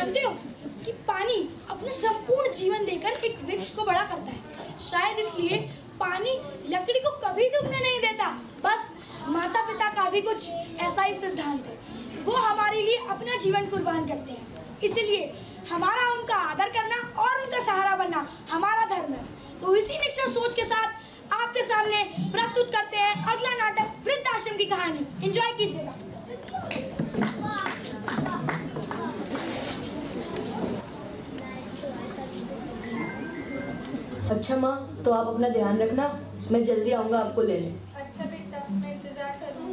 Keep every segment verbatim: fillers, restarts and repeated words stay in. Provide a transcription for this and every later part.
जानते हो कि पानी अपना संपूर्ण जीवन देकर एक वृक्ष को बड़ा करता है। शायद इसलिए पानी लकड़ी को कभी डूबने नहीं देता। बस माता पिता का भी कुछ ऐसा ही सिद्धांत है, वो हमारे लिए अपना जीवन कुर्बान करते हैं। इसलिए हमारा उनका आदर करना और उनका सहारा बनना हमारा धर्म है। तो इसी निश्चय सोच के साथ आपके सामने प्रस्तुत करते हैं अगला नाटक वृद्धाश्रम की कहानी। एंजॉय कीजिएगा। अच्छा माँ, तो आप अपना ध्यान रखना, मैं जल्दी आऊँगा आपको लेने। अच्छा बेटा, मैं इंतजार करूँगी।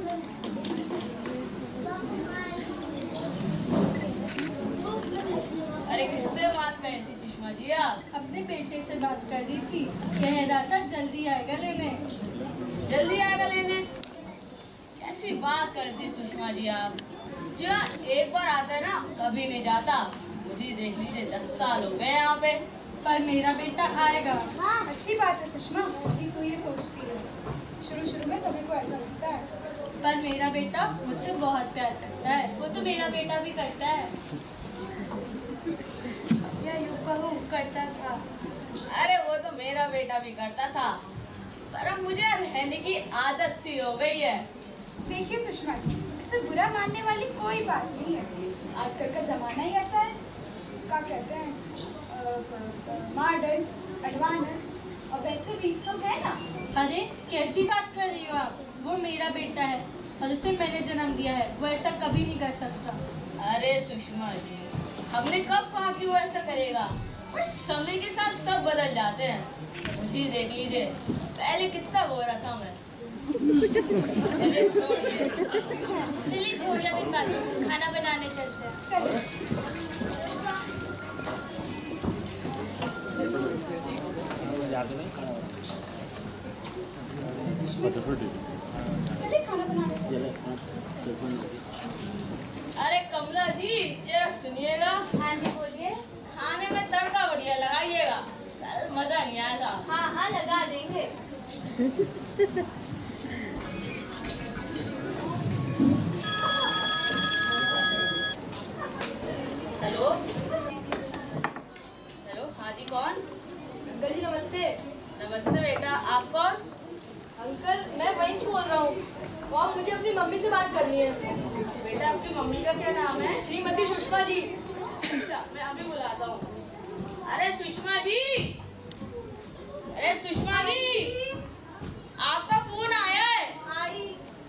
अरे किससे बात कर रही थी सुषमा जी आप? अपने बेटे से बात कर रही थी, कह रहा था जल्दी आएगा लेने। जल्दी आएगा लेने? कैसी बात करती है सुषमा जी आप? जो एक बार आता है ना कभी नहीं जाता। मुझे देख लीजिए दस साल हो गए यहाँ पे। पर मेरा बेटा आएगा। हाँ अच्छी बात है सुषमा कि तू ये सोचती है। शुरू शुरू में सभी को ऐसा लगता है, पर मेरा बेटा मुझसे बहुत प्यार करता है। वो तो मेरा बेटा भी करता है। या यूँ कहूँ करता था। अरे वो तो मेरा बेटा भी करता था, पर अब मुझे रहने की आदत सी हो गई है। देखिए सुषमा जी, इसमें बुरा मानने वाली कोई बात नहीं है। आजकल का जमाना ही ऐसा है। क्या कहते हैं, मॉडर्न, एडवांस, और वैसे भी हम है ना। अरे कैसी बात कर रही हो आप? वो मेरा बेटा है और उसे मैंने जन्म दिया है। वो ऐसा कभी नहीं कर सकता। अरे सुषमा जी, हमने कब कहा कि वो ऐसा करेगा? पर समय के साथ सब बदल जाते हैं। मुझे देख लीजिए, पहले कितना गोरा था मैं। चलिए छोड़िए चलिए छोड़िए अपनी बातों को, खाना बनाने चलते हैं। चलिए खाना बनाने। अरे कमला जी जरा सुनिएगा। हाँ जी बोलिए। खाने में तड़का बढ़िया लगाइएगा, कल मजा नहीं आया था। हाँ हाँ लगा देंगे। हेलो हेलो, हाँ जी कौन? अंकल जी नमस्ते। नमस्ते बेटा, आप कौन? अंकल मैं वहीं बोल रहा हूँ, वहाँ मुझे अपनी मम्मी से बात करनी है। बेटा आपकी मम्मी का क्या नाम है? श्रीमती सुषमा जी। अच्छा मैं अभी बुलाता हूँ। अरे सुषमा जी, अरे सुषमा जी, आपका फोन आया है। आई।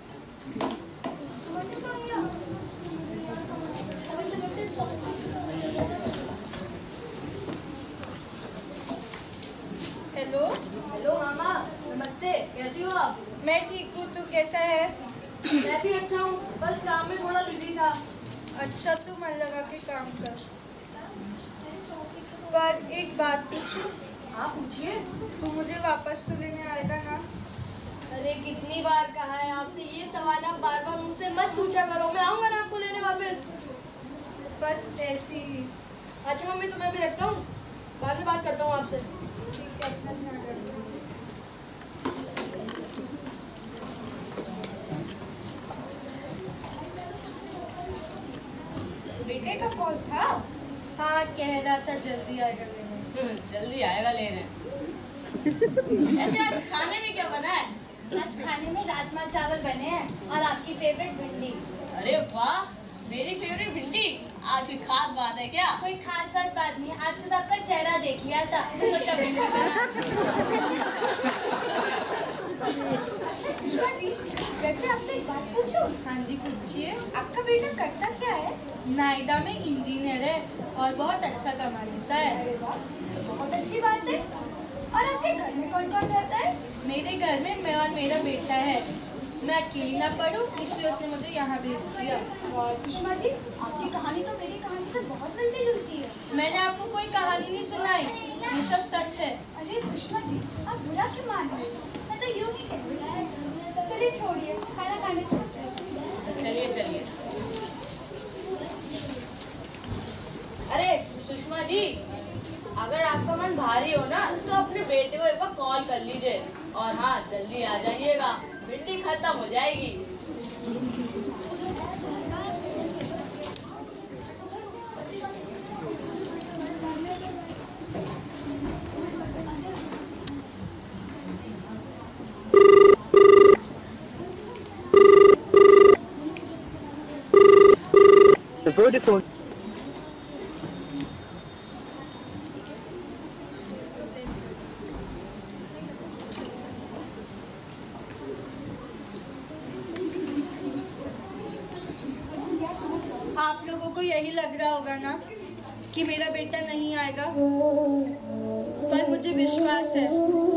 हेलो हेलो मामा, नमस्ते, कैसी हो आप? मैं ठीक हूँ, तू कैसा है? मैं भी अच्छा हूँ, बस काम में थोड़ा बिजी था। अच्छा तू मन लगा के काम कर। पर एक बात पूछूं? हाँ पूछिए। तू मुझे वापस तो लेने आएगा ना? अरे कितनी बार कहा है आपसे, ये सवाल आप बार बार मुझसे मत पूछा करो। मैं आऊँगा ना आपको लेने वापस। बस ऐसी ही। अच्छा मम्मी, तो मैं भी रखता हूँ, बाद में बात करता हूँ आपसे। ठीक है, अपना ध्यान रखना। बेटे का कॉल था? हाँ कह रहा था जल्दी आएगा लेने। जल्दी आएगा लेने। ऐसे आज खाने में क्या बना है? आज खाने में राजमा चावल बने हैं और आपकी फेवरेट भिंडी। अरे वाह, मेरी फेवरेट भिंडी। आज कोई खास बात है क्या? कोई खास बात बात नहीं, आज सुबह आपका चेहरा देख लिया था तो सोचा भिंडी बना। अच्छा सुषमा जी, वैसे आपसे एक बात पूछूं? हाँ जी पूछिए। आपका बेटा करता क्या है? नोएडा में इंजीनियर है और बहुत अच्छा कमा लेता है। अरे वाह, बहुत अच्छी बात है। और आपके घर में कौन कौन रहता है? मेरे घर में मैं और मेरा बेटा है। मैं अकेली ना पढ़ूं इसलिए उसने मुझे यहाँ भेज दिया। और सुषमा जी, आपकी कहानी तो मेरी कहानी से बहुत मिलती जुलती है। मैंने आपको कोई कहानी नहीं सुनाई, ये सब सच है। अरे सुषमा जी, आप बुरा क्यों मान रहे हो? मैं तो यूँ ही कह रही हूँ। चलिए छोड़िए, खाना खाने चलते हैं। चलिए चलिए। अरे सुषमा जी, अगर आपका मन भारी हो ना तो अपने बेटे को एक बार कॉल कर लीजिए। और हाँ जल्दी आ जाइएगा, भिंडी खत्म हो जाएगी। Vodafone. आप लोगों को यही लग रहा होगा ना कि मेरा बेटा नहीं आएगा, पर मुझे विश्वास है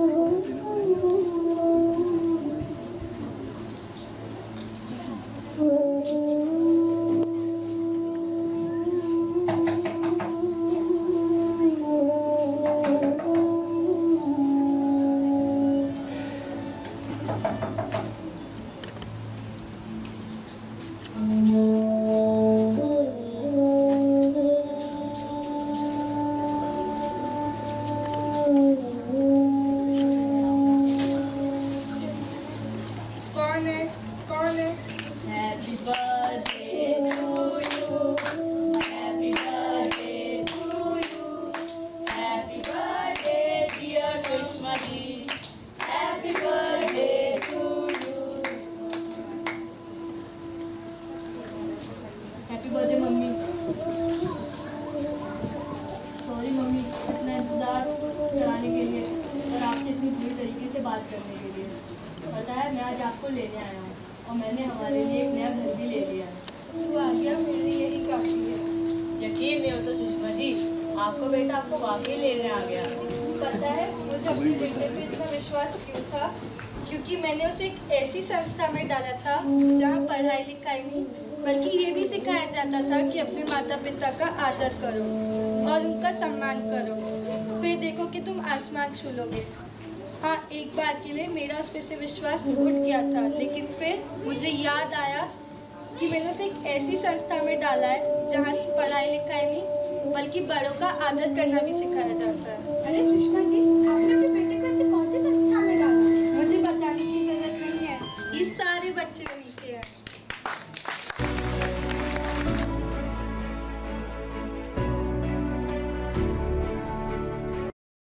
बात करने के लिए। पता है, मैं आज आपको लेने आया हूँ और मैंने हमारे लिए एक नया घर भी ले लिया है। तू आ गया, मेरे लिए यही काफी है। यकीन नहीं होता सुषमा जी, आपका बेटा आपको वाकई लेने आ गया। पता है मुझे अपने बेटे पे इतना विश्वास क्यों था? क्योंकि मैंने उसे एक ऐसी संस्था में डाला था जहाँ पढ़ाई लिखाई नहीं बल्कि ये भी सिखाया जाता था कि अपने माता पिता का आदर करो और उनका सम्मान करो, फिर देखो कि तुम आसमान छू लोगे। हाँ, एक बार के लिए मेरा उस पर से विश्वास उठ गया था, लेकिन फिर मुझे याद आया कि मैंने उसे एक ऐसी संस्था में डाला है जहाँ पढ़ाई लिखाई नहीं बल्कि बड़ों का आदर करना भी सिखाया जाता है। अरे सुषमा जी, आपने अपने बेटे को ऐसी कौन सी संस्था में डाला? मुझे बताने की जरूरत नहीं है। इस साल